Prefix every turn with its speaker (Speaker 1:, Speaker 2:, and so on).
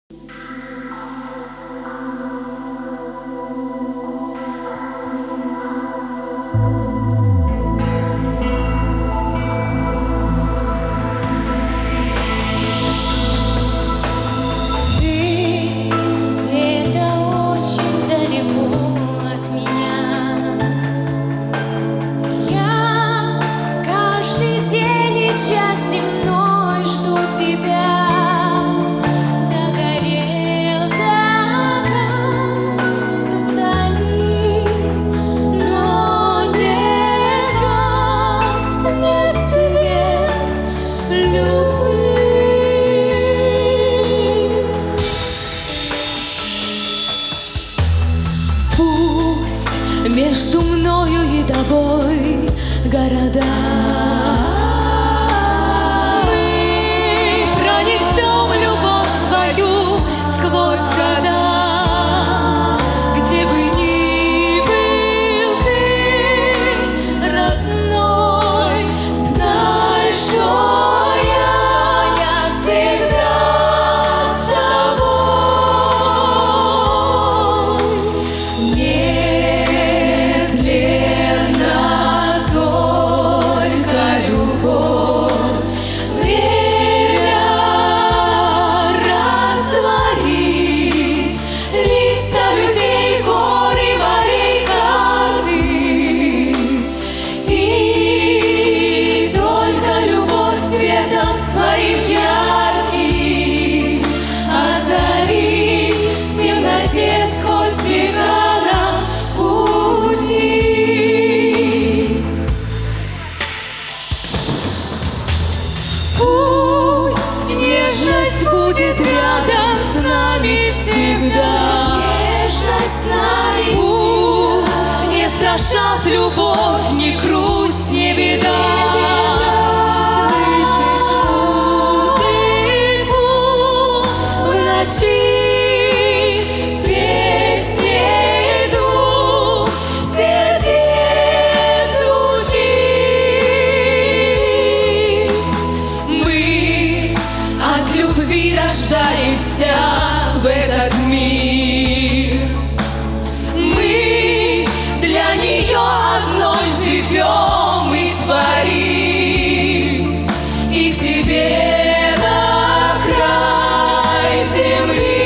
Speaker 1: Между мною и тобой города. Мы пронесем любовь свою сквозь года. Где бы ни был ты, родной, знай, что я всегда с тобой. Будет рядом с нами всегда. Нежность с нами пусть не страшат любовь, ни грусть, ни беда. Слышишь музыку в ночи, в песне дух сердец звучит. Мы от любви рождаемся в этот мир. Мы для нее одной живем и творим. И к тебе на край земли